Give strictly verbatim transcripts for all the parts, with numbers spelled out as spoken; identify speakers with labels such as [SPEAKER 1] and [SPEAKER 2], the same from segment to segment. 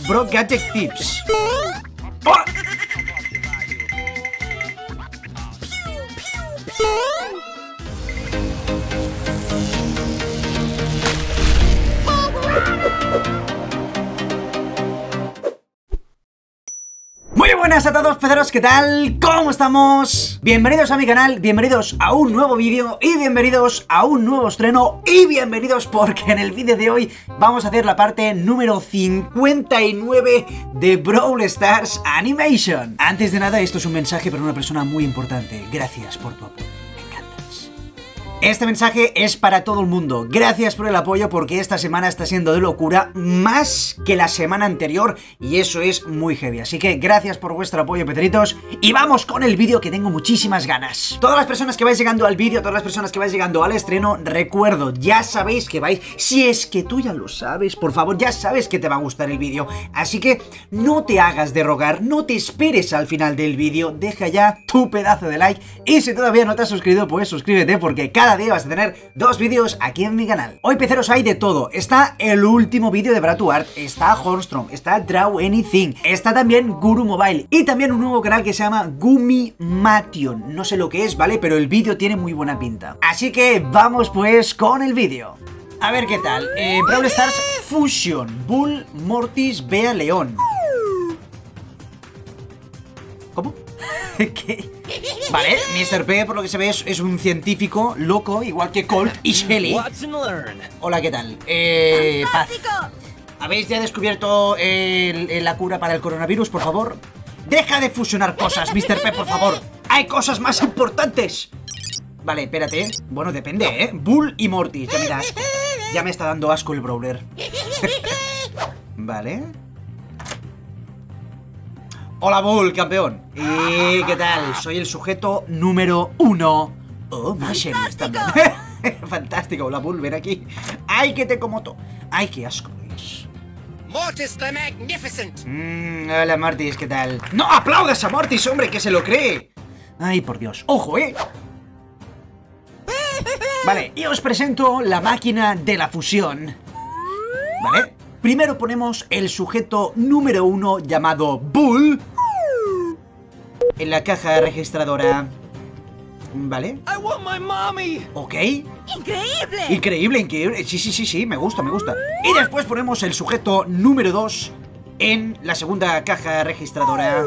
[SPEAKER 1] Pro Gadget Tips. ¡Oh! Muy buenas a todos, peceros, ¿qué tal? ¿Cómo estamos? Bienvenidos a mi canal, bienvenidos a un nuevo vídeo y bienvenidos a un nuevo estreno y bienvenidos porque en el vídeo de hoy vamos a hacer la parte número cincuenta y nueve de Brawl Stars Animation. Antes de nada, esto es un mensaje para una persona muy importante. Gracias por tu apoyo. Este mensaje es para todo el mundo. Gracias por el apoyo porque esta semana está siendo de locura más que la semana anterior y eso es muy heavy. Así que gracias por vuestro apoyo, peceritos, y vamos con el vídeo que tengo muchísimas ganas. Todas las personas que vais llegando al vídeo, todas las personas que vais llegando al estreno, recuerdo, ya sabéis que vais, si es que tú ya lo sabes, por favor, ya sabes que te va a gustar el vídeo. Así que no te hagas de rogar, no te esperes al final del vídeo, deja ya tu pedazo de like y si todavía no te has suscrito, pues suscríbete porque cada día vas a tener dos vídeos aquí en mi canal. Hoy, peceros, hay de todo. Está el último vídeo de Bratuart, está Hornstrom, está Draw Anything, está también Guru Mobile y también un nuevo canal que se llama Gumimation. No sé lo que es, ¿vale? Pero el vídeo tiene muy buena pinta. Así que vamos pues con el vídeo. A ver qué tal. Eh, Brawl Stars Fusion, Bull, Mortis, Bea, León. ¿Cómo? ¿Qué? Vale, mister P, por lo que se ve, es, es un científico loco, igual que Colt y Shelly. Hola, ¿qué tal? Eh, paz. ¿Habéis ya descubierto el, el, la cura para el coronavirus, por favor? Deja de fusionar cosas, mister P, por favor. Hay cosas más importantes. Vale, espérate. Bueno, depende, ¿eh? Bull y Mortis, ya me da asco. Ya me está dando asco el Brawler. Vale. Hola, Bull, campeón. ¿Y qué tal? Soy el sujeto número uno. Oh, Michelle, también. Fantástico, hola, Bull, ven aquí. ¡Ay, que te comoto! ¡Ay, qué asco es!
[SPEAKER 2] Mortis the Magnificent.
[SPEAKER 1] Mm, hola, Mortis, ¿qué tal? ¡No aplaudas a Mortis, hombre, que se lo cree! ¡Ay, por Dios! ¡Ojo, eh! Vale, y os presento la máquina de la fusión. ¿Vale? Primero ponemos el sujeto número uno llamado Bull en la caja registradora. ¿Vale? Ok.
[SPEAKER 3] ¡Increíble!
[SPEAKER 1] Increíble, increíble. Sí, sí, sí, sí, me gusta, me gusta. Y después ponemos el sujeto número dos en la segunda caja registradora.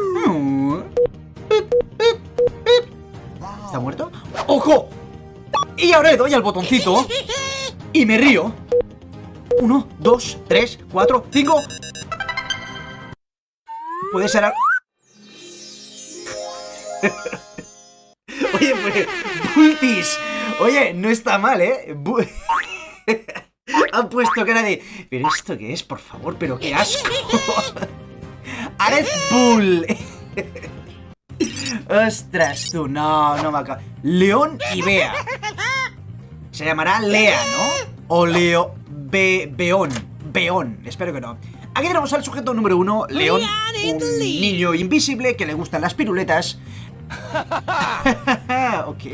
[SPEAKER 1] ¿Está muerto? ¡Ojo! Y ahora le doy al botoncito y me río. Uno, dos, tres, cuatro, cinco. Puede ser algo. Oye, pues, Bultis. Oye, no está mal, ¿eh? Bu Han puesto cara de... ¿Pero esto qué es? Por favor, pero qué asco. Ares Bull. Ostras, tú, no, no me acabo. León y Bea. Se llamará Lea, ¿no? O Leo... Be Beón. Beón, espero que no. Aquí tenemos al sujeto número uno, León, un niño invisible que le gustan las piruletas. Ok.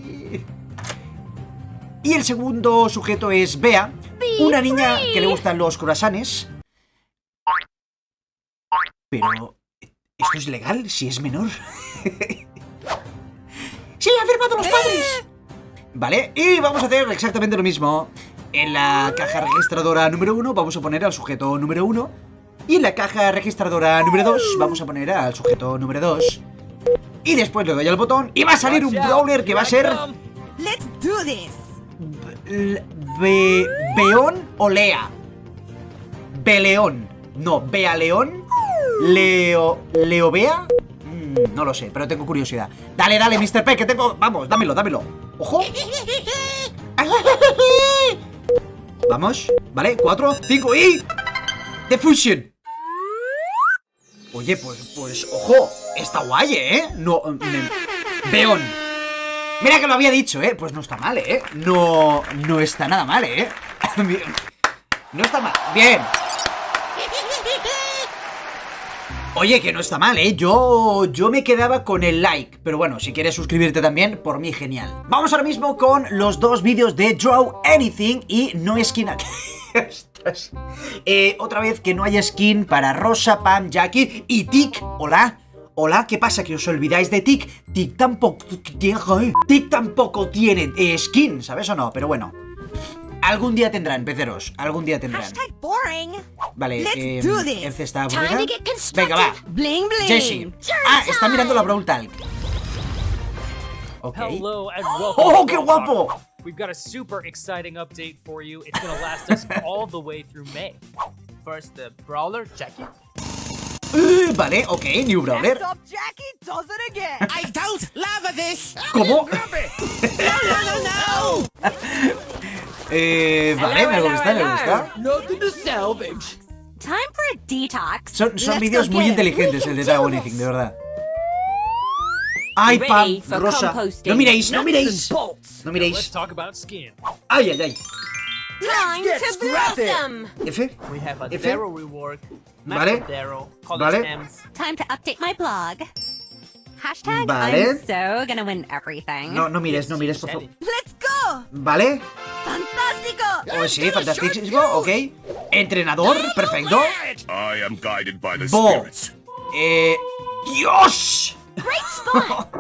[SPEAKER 1] Y el segundo sujeto es Bea, una niña que le gustan los croissants. Pero... ¿esto es legal si es menor? ¡Sí, han firmado los padres! Vale, y vamos a hacer exactamente lo mismo. En la caja registradora número uno vamos a poner al sujeto número uno. Y en la caja registradora número dos vamos a poner al sujeto número dos. Y después le doy al botón y va a salir un Brawler que va a ser...
[SPEAKER 3] Let's do this.
[SPEAKER 1] Be Be Beón o Lea. Beleón. No, Bea León. Leo... Leo Bea. Mm, no lo sé, pero tengo curiosidad. Dale, dale, mister P, que tengo... Vamos, dámelo, dámelo. Ojo. Vamos, vale, cuatro, cinco y... ¡The Fusion! Oye, pues, pues, ojo, está guay, ¿eh? No, me... Beón. Mira que lo había dicho, ¿eh? Pues no está mal, ¿eh? No, no está nada mal, ¿eh? No está mal, bien. Oye, que no está mal, ¿eh? Yo, yo me quedaba con el like. Pero bueno, si quieres suscribirte también, por mí genial. Vamos ahora mismo con los dos vídeos de Draw Anything y No Esquina. ostras. Eh, otra vez que no hay skin para Rosa, Pam, Jackie y Tic. Hola. Hola, ¿qué pasa? ¿Que os olvidáis de Tic? Tic tampoco tiene, Tic tampoco tiene eh, skin, ¿sabes o no? Pero bueno. Algún día tendrán, peceros. Algún día tendrán.
[SPEAKER 3] Hashtag boring.
[SPEAKER 1] Vale,
[SPEAKER 3] Let's
[SPEAKER 1] eh,
[SPEAKER 3] do this.
[SPEAKER 1] Elce está
[SPEAKER 4] Time
[SPEAKER 1] aburrida.
[SPEAKER 4] to get constructive.
[SPEAKER 1] Venga, va.
[SPEAKER 3] Bling bling.
[SPEAKER 1] Jessie. Ah, está mirando la Brawl Talk. Ok.
[SPEAKER 5] Hello and welcome.
[SPEAKER 1] ¡Oh,
[SPEAKER 5] to
[SPEAKER 1] qué
[SPEAKER 5] Brawl
[SPEAKER 1] guapo!
[SPEAKER 5] Talk. We've got a super exciting update for you. It's gonna last us all the way through May. First, the brawler, Jackie.
[SPEAKER 1] Uh, vale, ok, New Brawler.
[SPEAKER 3] Stop Jackie does it again.
[SPEAKER 2] I don't love this.
[SPEAKER 1] ¿Cómo?
[SPEAKER 2] No, no, no, no.
[SPEAKER 1] Eh, vale, me gusta, me gusta.
[SPEAKER 5] Nothing to salvage.
[SPEAKER 4] Time for a detox.
[SPEAKER 1] Son, son
[SPEAKER 3] Let's
[SPEAKER 1] vídeos
[SPEAKER 3] go
[SPEAKER 1] muy
[SPEAKER 3] get it.
[SPEAKER 1] inteligentes el de Dragon Anything, de verdad. Ay, Pam,
[SPEAKER 4] Ready for
[SPEAKER 1] Rosa.
[SPEAKER 4] composting.
[SPEAKER 1] No miréis, no miréis. No
[SPEAKER 5] Let's
[SPEAKER 1] miréis.
[SPEAKER 5] talk about skin.
[SPEAKER 1] Ay, ay, ay.
[SPEAKER 4] Time to blossom.
[SPEAKER 1] F.
[SPEAKER 5] We have a
[SPEAKER 1] F.
[SPEAKER 5] Darrow rework.
[SPEAKER 1] Vale.
[SPEAKER 5] Magical Darrow. Colors
[SPEAKER 1] Vale.
[SPEAKER 5] M's.
[SPEAKER 4] Time to update my blog. Hashtag
[SPEAKER 1] Vale.
[SPEAKER 4] I'm so gonna win everything.
[SPEAKER 1] No, no mires, no mires, por favor.
[SPEAKER 3] Let's go.
[SPEAKER 1] Vale.
[SPEAKER 3] Fantástico.
[SPEAKER 1] Oh, sí, fantástico, ok. Entrenador, perfecto.
[SPEAKER 6] I am guided by the
[SPEAKER 1] Bo.
[SPEAKER 6] spirits.
[SPEAKER 1] Eh. ¡Dios!
[SPEAKER 4] Great spot.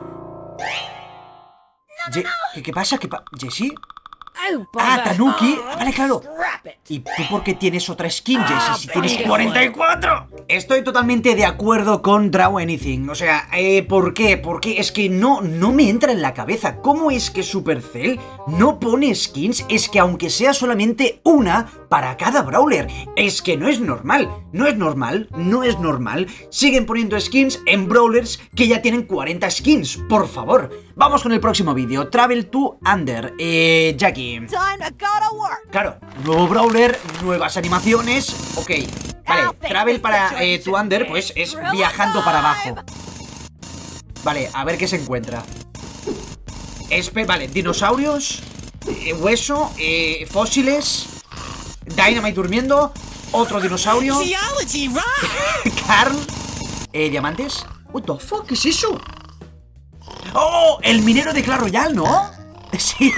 [SPEAKER 1] Ye- ¿Qué, ¿Qué pasa? ¿Qué pa ¿Jessie?
[SPEAKER 4] Oh,
[SPEAKER 1] Ah,
[SPEAKER 4] bother.
[SPEAKER 1] Tanuki. Vale, claro. ¿Y tú por qué tienes otra skin, Jessie? Si tienes cuarenta y cuatro. Estoy totalmente de acuerdo con Draw Anything. O sea, eh, ¿por qué? Porque es que no, no me entra en la cabeza. ¿Cómo es que Supercell no pone skins? Es que aunque sea solamente una para cada brawler. Es que no es normal. No es normal. No es normal. Siguen poniendo skins en brawlers que ya tienen cuarenta skins. Por favor. Vamos con el próximo vídeo. Travel to Under. Eh, Jackie.
[SPEAKER 3] Time to go to work.
[SPEAKER 1] Claro, nuevo brawler, nuevas animaciones. Ok, vale, travel para eh, tu under, pues es viajando para abajo. Vale, a ver qué se encuentra. Espe vale, dinosaurios, eh, hueso, eh, fósiles, Dynamite durmiendo, otro dinosaurio,
[SPEAKER 2] Geology rock.
[SPEAKER 1] Carl, eh, diamantes. What the fuck, ¿qué es eso? ¡Oh! El minero de Clash Royale, ¿no? Sí.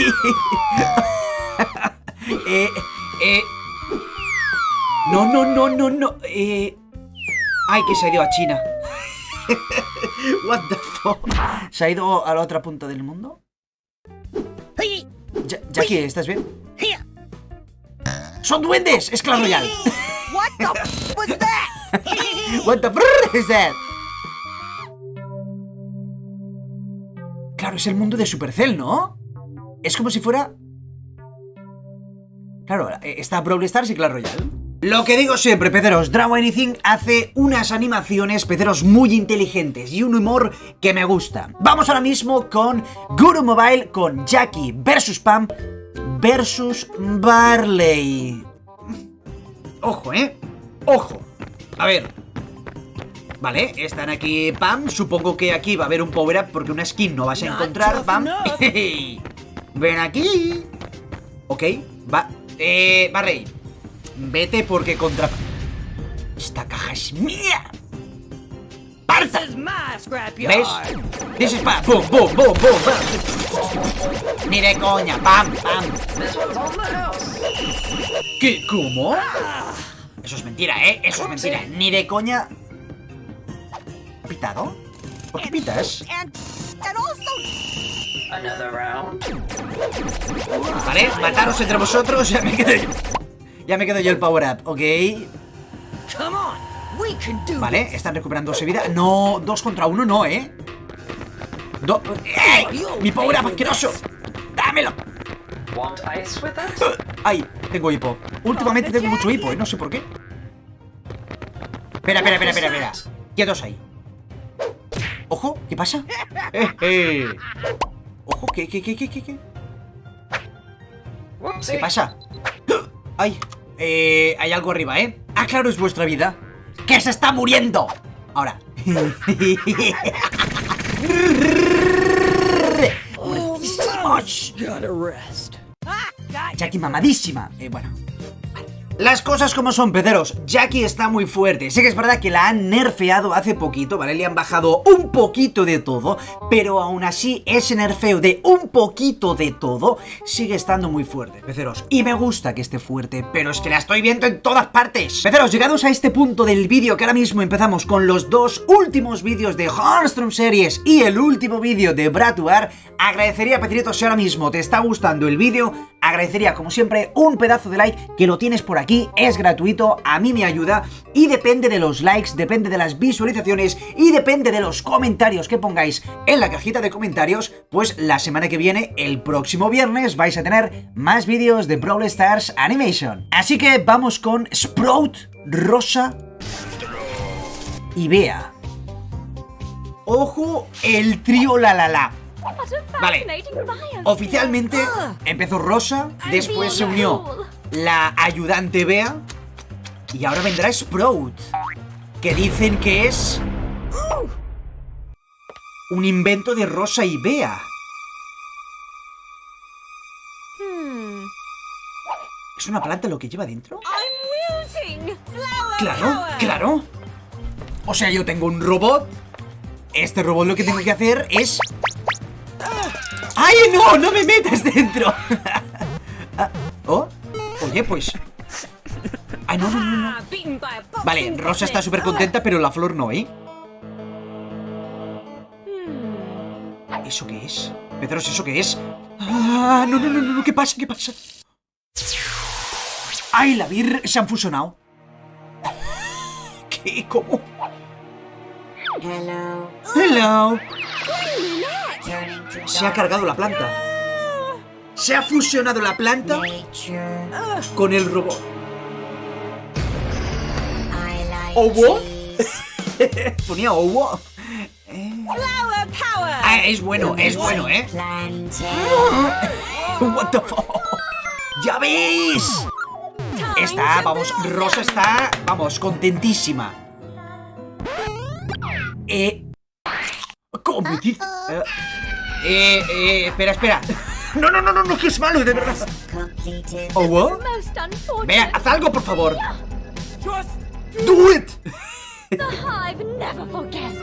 [SPEAKER 1] eh, eh. No, no, no, no, no. Eh. Ay, que se ha ido a China. What the fuck. ¿Se ha ido a la otra punta del mundo? Ja- Jackie, ¿estás bien? ¡Son duendes! ¡Es Clash Royale!
[SPEAKER 3] What the f was that?
[SPEAKER 1] What the brrr is that? Claro, es el mundo de Supercell, ¿no? Es como si fuera... Claro, está Brawl Stars y Clash Royale. Lo que digo siempre, peceros, Draw Anything hace unas animaciones, peceros, muy inteligentes y un humor que me gusta. Vamos ahora mismo con Guru Mobile, con Jackie versus Pam versus Barley. Ojo, ¿eh? Ojo. A ver. Vale, están aquí Pam. Supongo que aquí va a haber un power up porque una skin no vas a encontrar, Pam. Ven aquí. Ok, va. Eh, Barley. Vete porque contra... Esta caja es mía. ¡Parta! ¿Ves? This is Pam. Boom, boom, boom, boom, boom. Ni de coña. Pam, pam. ¿Qué? ¿Cómo? Eso es mentira, ¿eh? Eso es mentira. Ni de coña. ¿Pitado? ¿Por qué pitas?
[SPEAKER 3] And and also
[SPEAKER 1] Vale, mataros entre vosotros. Ya me quedo yo. Ya me quedo yo el power up, ok. Vale, están recuperándose vida. No, dos contra uno no, ¿eh? Do ¡Ey! ¡Mi power up asqueroso! ¡Dámelo! ¡Ay! Tengo hipo. Últimamente tengo mucho hipo, ¿eh? No sé por qué. Espera, espera, espera, espera, espera. Quietos ahí. Ojo, ¿qué pasa? Eh, eh. Ojo, ¿qué, qué, qué, qué, qué, qué? ¿Qué pasa? Ay, eh, hay algo arriba, ¿eh? Ah, claro, es vuestra vida. ¡Que se está muriendo! Ahora. Mamadísimos.
[SPEAKER 3] ah, got
[SPEAKER 1] Jackie mamadísima. Eh, bueno. Las cosas como son, peceros. Jackie está muy fuerte. Sé que es verdad que la han nerfeado hace poquito, ¿vale? Le han bajado un poquito de todo, pero aún así ese nerfeo de un poquito de todo sigue estando muy fuerte, peceros. Y me gusta que esté fuerte, pero es que la estoy viendo en todas partes. Peceros, llegados a este punto del vídeo, que ahora mismo empezamos con los dos últimos vídeos de Hornstorm Series y el último vídeo de Bratuar, agradecería, peceritos, si ahora mismo te está gustando el vídeo, agradecería como siempre un pedazo de like, que lo tienes por aquí, es gratuito, a mí me ayuda y depende de los likes, depende de las visualizaciones y depende de los comentarios que pongáis en la cajita de comentarios, pues la semana que viene, el próximo viernes, vais a tener más vídeos de Brawl Stars Animation. Así que vamos con Sprout, Rosa y Bea. Ojo, el trío la la la. Vale, oficialmente empezó Rosa, después se unió la ayudante Bea y ahora vendrá Sprout, que dicen que es un invento de Rosa y Bea. ¿Es una planta lo que lleva dentro? Claro, claro. O sea, yo tengo un robot. Este robot lo que tengo que hacer es... ¡Ay, no! ¡No me metas dentro! ah, ¿Oh? Oye, pues... ¡Ay, no, no, no, no! Vale, Rosa está súper contenta, pero la flor no, ¿eh? ¿Eso qué es? Pedros, ¿eso qué es? ¡Ah! No, no, no, no, ¿qué pasa? ¿Qué pasa? ¡Ay, la vir! Se han fusionado. ¿Qué? ¿Cómo? Hello. Hello. Se ha cargado la planta. Se ha fusionado la planta con el robot. ¿Owo? Ponía Owo. Ah, es bueno, es bueno, ¿eh? What the fuck. ¡Ya veis! Está, vamos, Rosa está, vamos, contentísima. Eh... ¿Cómo me dice? Eh, eh, eh, espera, espera. No, no, no, no, no, que es malo, de verdad. ¿Oh, what? Vea, haz algo, por favor. Do it.
[SPEAKER 4] The hive never forgets.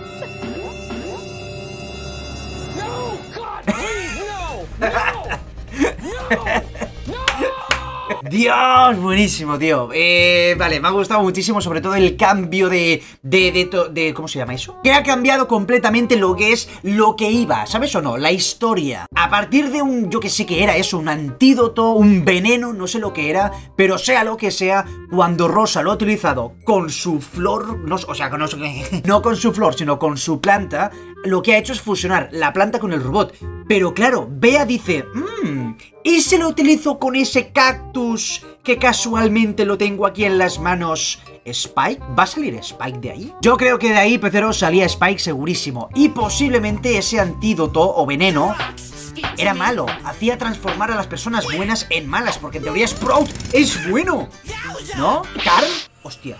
[SPEAKER 2] No, God, please, no, no, no, no.
[SPEAKER 1] Dios, buenísimo, tío. Eh, vale, me ha gustado muchísimo, sobre todo el cambio de, de, de, de, de... ¿Cómo se llama eso? Que ha cambiado completamente lo que es lo que iba, ¿sabes o no? La historia. A partir de un, yo que sé que era eso, un antídoto, un veneno, no sé lo que era, pero sea lo que sea, cuando Rosa lo ha utilizado con su flor, no, o sea, no, no con su flor, sino con su planta, lo que ha hecho es fusionar la planta con el robot. Pero claro, Bea dice, mmm, ¿y si lo utilizo con ese cactus que casualmente lo tengo aquí en las manos? ¿Spike? ¿Va a salir Spike de ahí? Yo creo que de ahí, peceros, salía Spike segurísimo. Y posiblemente ese antídoto o veneno era malo. Hacía transformar a las personas buenas en malas, porque en teoría Sprout es bueno, ¿no? ¿Carl? Hostia.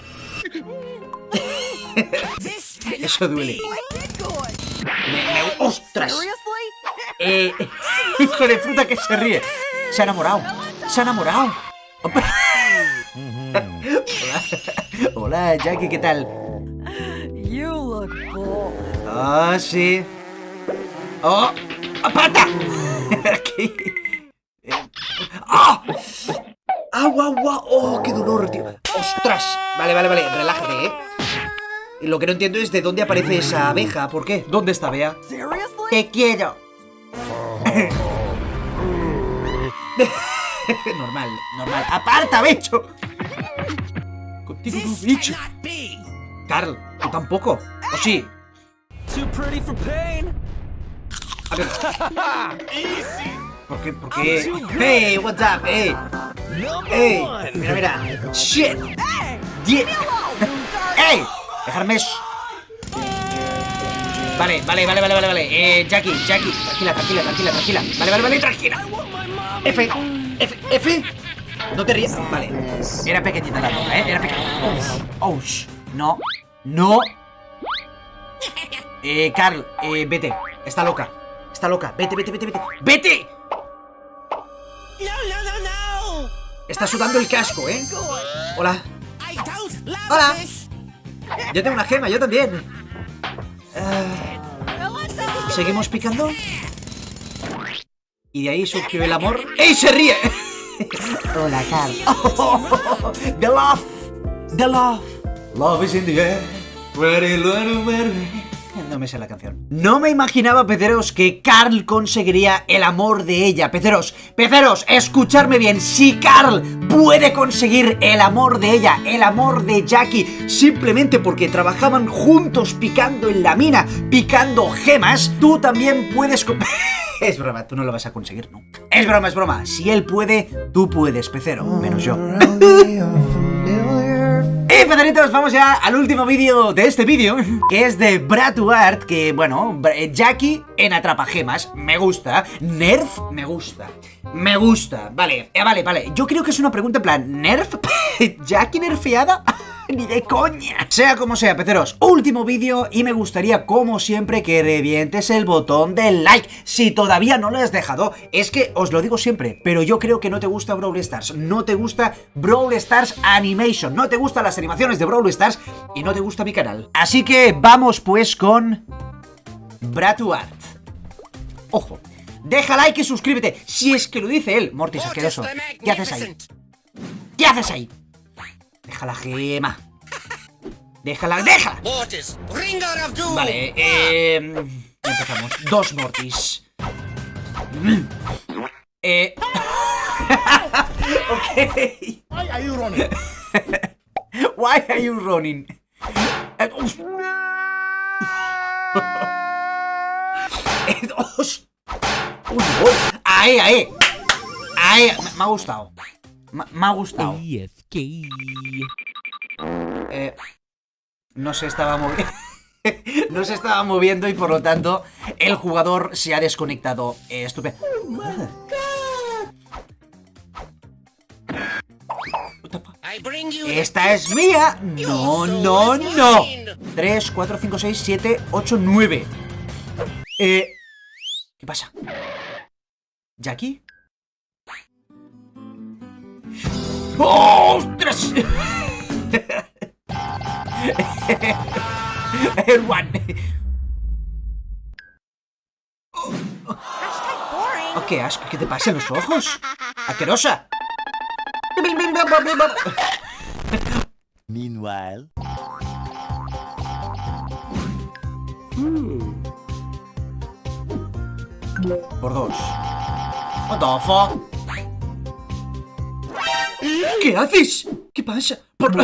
[SPEAKER 1] Eso duele. Me, me, ¡ostras! Eh, hijo de fruta que se ríe. Se ha enamorado. Se ha enamorado. Hola. Hola, Jackie, ¿qué tal? Ah, sí. ¡Oh! ¡Aparta! ¡Ah! ¡Agua, agua! ¡Oh, qué dolor, tío! ¡Ostras! Vale, vale, vale, relájate, ¿eh? Lo que no entiendo es de dónde aparece esa abeja. ¿Por qué? ¿Dónde está Bea? ¡Te quiero! Normal, normal. ¡Aparta, bicho! Contigo no, bicho. Carl, tú tampoco. ¿O sí? A ver. ¿Por qué? ¿Por qué? ¡Hey! What's up? ¡Hey! ¡Hey! Mira, mira. ¡Shit! ¡Hey! ¡Dejarme eso! Vale, vale, vale, vale, vale, vale. Eh, Jackie, Jackie. Tranquila, tranquila, tranquila, tranquila. Vale, vale, vale, tranquila. F, F, F. No te rías. Vale. Era pequeñita la boca, ¿eh? Era pequeñita. Oh, no, no. Eh, Carl, eh, vete. Está loca. Está loca. Vete, vete, vete, vete. ¡Vete!
[SPEAKER 2] No, no, no, no.
[SPEAKER 1] Está sudando el casco, ¿eh? Hola. Hola. Yo tengo una gema, yo también. Uh, Seguimos picando. Y de ahí surgió el amor. ¡Ey, se ríe! Hola, Carl. Oh, the love. The love. Love is in the air. Ready, ready, ready. No me sé la canción. No me imaginaba, peceros, que Carl conseguiría el amor de ella. Peceros, peceros, escuchadme bien. Si Carl puede conseguir el amor de ella, el amor de Jackie, simplemente porque trabajaban juntos picando en la mina, picando gemas, tú también puedes... Es broma, tú no lo vas a conseguir nunca. Es broma, es broma. Si él puede, tú puedes, pecero, menos yo. Y peceritos, vamos ya al último vídeo de este vídeo, que es de Bratuart, que bueno, Jackie en Atrapagemas, me gusta. Nerf, me gusta. Me gusta, vale, eh, vale, vale. Yo creo que es una pregunta en plan, ¿Nerf? ¿Jackie nerfeada? Ni de coña. Sea como sea, peceros, último vídeo y me gustaría, como siempre, que revientes el botón del like. Si todavía no lo has dejado, es que os lo digo siempre, pero yo creo que no te gusta Brawl Stars, no te gusta Brawl Stars Animation, no te gustan las animaciones de Brawl Stars y no te gusta mi canal. Así que vamos pues con Bratuart. Ojo, deja like y suscríbete, si es que lo dice él. Mortis, asqueroso, ¿qué haces ahí? ¿Qué haces ahí? Deja la gema. Déjala, déjala. Vale, eh... empezamos. Dos Mortis. Eh... Ok.
[SPEAKER 6] Why are you running?
[SPEAKER 1] Why are you running? Ahí, ahí. Ahí, me ha gustado. Me, me ha gustado. Eh, no se estaba moviendo. No se estaba moviendo y por lo tanto el jugador se ha desconectado. Eh, estupendo. Esta es mía. No, no, no. tres, cuatro, cinco, seis, siete, ocho, nueve. Eh, ¿qué pasa? ¿Jackie? ¡Ostras! Erwan. Oh, ¿qué asco? ¿Qué te pasa en los ojos? ¡Asquerosa!
[SPEAKER 7] Meanwhile.
[SPEAKER 1] Por dos. What the fuck? ¿Qué haces? ¿Qué pasa? Por...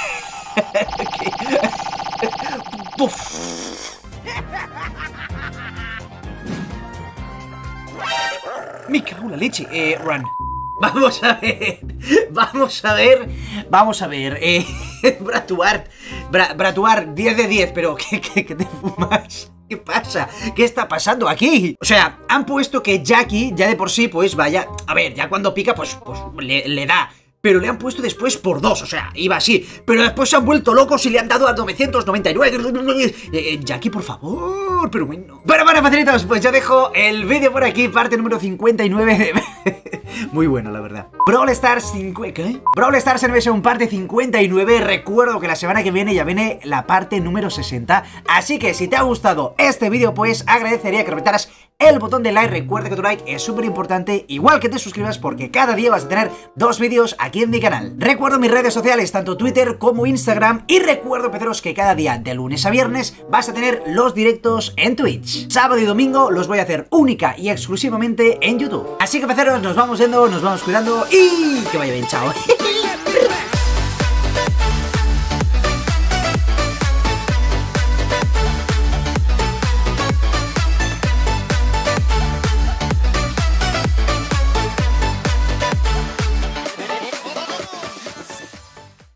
[SPEAKER 1] Me cago en la leche. Eh, run. Vamos a ver. Vamos a ver. Vamos a ver. Eh, Bratuart. Bra Bratuart, diez de diez. Pero, ¿qué, qué, qué te fumas? ¿Qué pasa? ¿Qué está pasando aquí? O sea, han puesto que Jackie, ya de por sí, pues vaya... A ver, ya cuando pica, pues, pues le, le da... Pero le han puesto después por dos, o sea, iba así. Pero después se han vuelto locos y le han dado a novecientos noventa y nueve. Eh, Jackie, por favor, pero bueno. Bueno, bueno, facilitos, pues yo dejo el vídeo por aquí, parte número cincuenta y nueve. Muy bueno, la verdad. Brawl Stars cincuenta... ¿Qué? Brawl Stars Animation parte cincuenta y nueve. Recuerdo que la semana que viene ya viene la parte número sesenta. Así que si te ha gustado este vídeo, pues agradecería que reventaras el botón de like. Recuerda que tu like es súper importante, igual que te suscribas, porque cada día vas a tener dos vídeos aquí en mi canal. Recuerdo mis redes sociales, tanto Twitter como Instagram, y recuerdo, peceros, que cada día de lunes a viernes vas a tener los directos en Twitch. Sábado y domingo los voy a hacer única y exclusivamente en YouTube. Así que, peceros, nos vamos yendo, nos vamos cuidando y que vaya bien, chao.